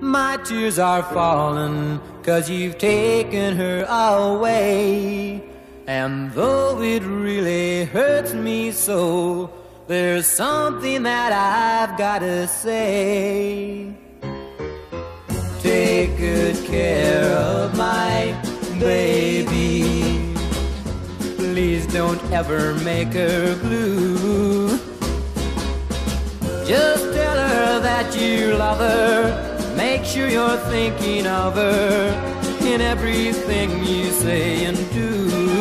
My tears are falling 'cause you've taken her away. And though it really hurts me so, there's something that I've gotta say. Take good care of my baby. Please don't ever make her blue. Just tell her that you love her. Make sure you're thinking of her in everything you say and do.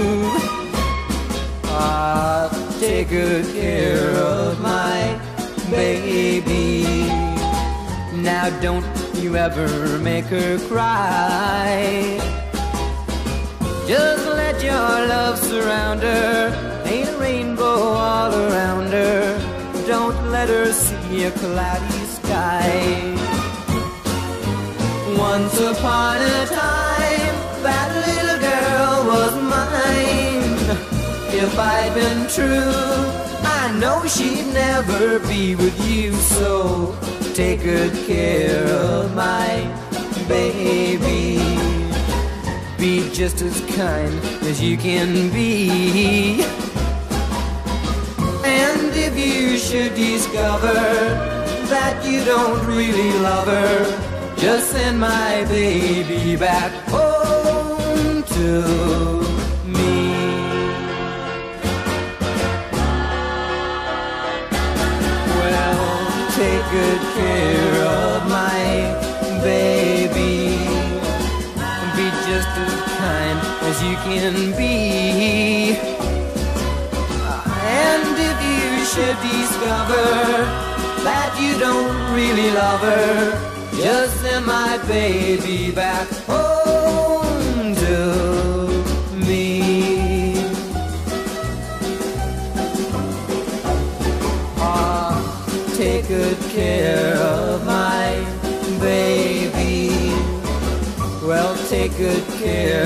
Take good care of my baby. Now don't you ever make her cry. Just let your love surround her. Paint a rainbow all around her. Don't let her see a cloudy sky. Once upon a time, that little girl was mine. If I'd been true, I know she'd never be with you. So take good care of my baby. Be just as kind as you can be. And if you should discover that you don't really love her, just send my baby back home to me. Well, take good care of my baby. Be just as kind as you can be. And if you should discover that you don't really love her, just send my baby back home to me. Take good care of my baby. Well, take good care